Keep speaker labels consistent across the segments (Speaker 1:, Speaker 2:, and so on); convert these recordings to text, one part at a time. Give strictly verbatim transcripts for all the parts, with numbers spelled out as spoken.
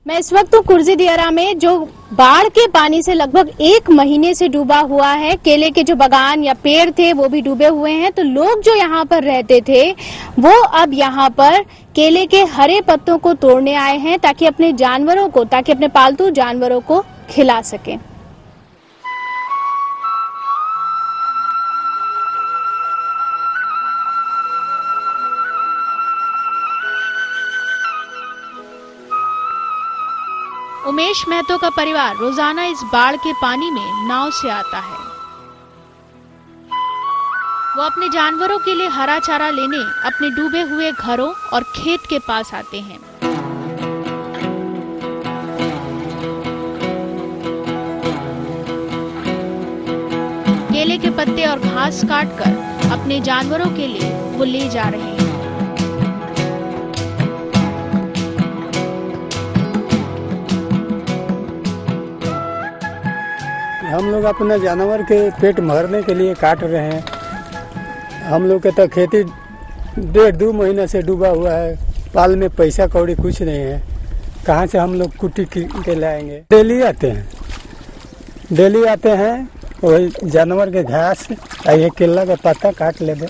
Speaker 1: मैं इस वक्त तो कुर्जी दियारा में, जो बाढ़ के पानी से लगभग एक महीने से डूबा हुआ है। केले के जो बागान या पेड़ थे वो भी डूबे हुए हैं। तो लोग जो यहाँ पर रहते थे वो अब यहाँ पर केले के हरे पत्तों को तोड़ने आए हैं ताकि अपने जानवरों को, ताकि अपने पालतू जानवरों को खिला सकें। उमेश महतो का परिवार रोजाना इस बाढ़ के पानी में नाव से आता है। वो अपने जानवरों के लिए हरा चारा लेने अपने डूबे हुए घरों और खेत के पास आते हैं। केले के पत्ते और घास काटकर अपने जानवरों के लिए वो ले जा रहे हैं।
Speaker 2: हम लोग अपने जानवर के पेट भरने के लिए काट रहे हैं। हम लोग के तो खेती डेढ़ दो महीने से डूबा हुआ है। पाल में पैसा कौड़ी कुछ नहीं है। कहाँ से हम लोग कुट्टी के लाएंगे। डेली आते हैं डेली आते हैं वही जानवर के घास ये केला का पत्ता काट ले दे।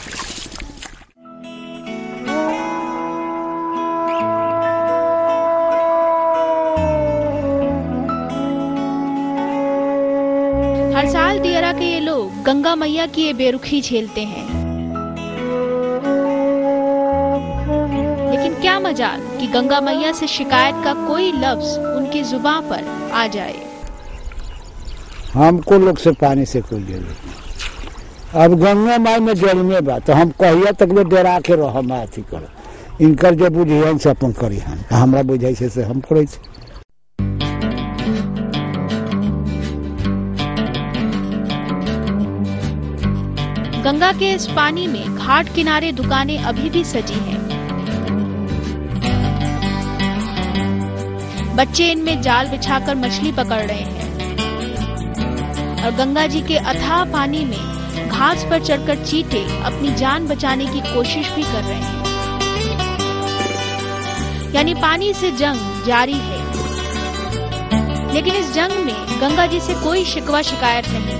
Speaker 1: हर साल दियारा के ये लोग गंगा मैया की ये बेरुखी झेलते हैं, लेकिन क्या मजाल कि गंगा मैया से शिकायत का कोई लफ्ज उनकी जुबान पर आ जाए।
Speaker 3: हमको लोग से पानी से कोई जरूरत नहीं। अब गंगा माई में जल में बा तो हम कहिया तक में डरा के रह अथी कर इनकर जो बुझियन से अपन करी हम हमरा बुझाई से हम करे।
Speaker 1: गंगा के इस पानी में घाट किनारे दुकानें अभी भी सजी हैं। बच्चे इनमें जाल बिछाकर मछली पकड़ रहे हैं और गंगा जी के अथाह पानी में घास पर चढ़कर चींटे अपनी जान बचाने की कोशिश भी कर रहे हैं। यानी पानी से जंग जारी है, लेकिन इस जंग में गंगा जी से कोई शिकवा शिकायत नहीं।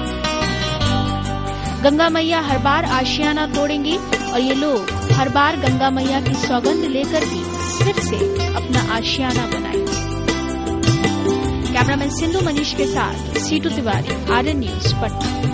Speaker 1: गंगा मैया हर बार आशियाना तोड़ेंगी और ये लोग हर बार गंगा मैया की सौगंध लेकर भी फिर से अपना आशियाना बनाएंगे। कैमरामैन सिंधु मनीष के साथ Seetu Tiwari, R N news, Patna.